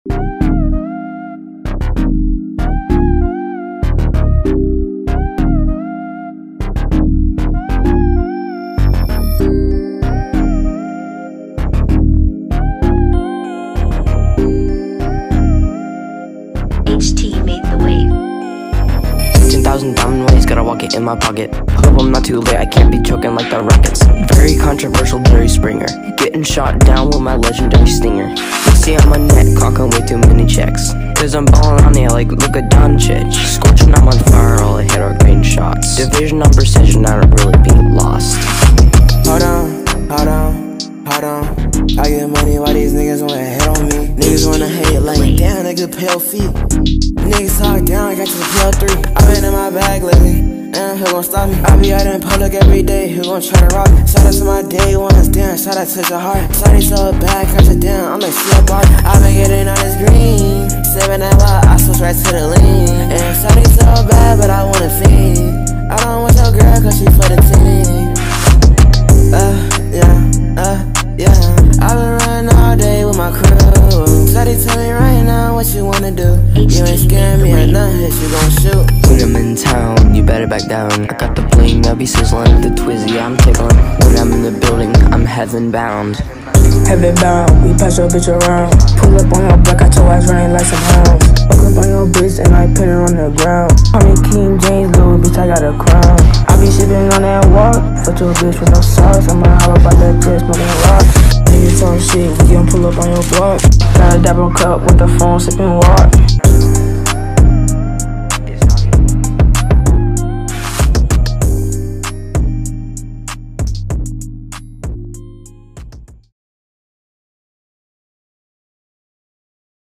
HT made the wave. 10,000 diamond ways, gotta walk it in my pocket. Hope I'm not too late, I can't be choking like the Rockets. Very controversial, Jerry Springer. Getting shot down with my legendary stinger. You see on my neck, clocking way too many checks. Cause I'm ballin' on it like Luka Doncic. Scorching, I'm on fire, all I hit are green shots. Division on precision, I don't really be lost. Hold on, hold on, hold on. I get money, why these niggas wanna hate on me? Niggas wanna hate like, damn, nigga, pale feet. Niggas talk down, I got to the PL3. I been in my bag lately, and who gon' stop me? I be out in public every day, who gon' try to rob me? Shout out to my day ones, damn, shout out to your heart. Sorry, so bad, catch it down, I'm like, see a bar. I been getting on this green, 7 that wild, I switch right to the lean. And sorry, so bad, but I wanna fiend. I don't want your girl, cause she for the team. Yeah, I been running all day with my crew. Shawty, tell me right now what you wanna do. You ain't scaring me or nothing, hit you gon' shoot. When I'm in town, you better back down. I got the bling, I be sizzling. The Twizzy, I'm tickling. When I'm in the building, I'm heaven bound. Heaven bound, we pass your bitch around. Pull up on your block, got your ass running like some hounds. Fuck up on your bitch and I pin her on the ground. Call me King James, little bitch, I got a crown. I be sipping on that walk, fuck your bitch with no sauce. I'ma holler about that bitch, smoking rocks. Niggas talk shit, we gon' pull up on your block. Got a dapper cup with the phone, sipping water.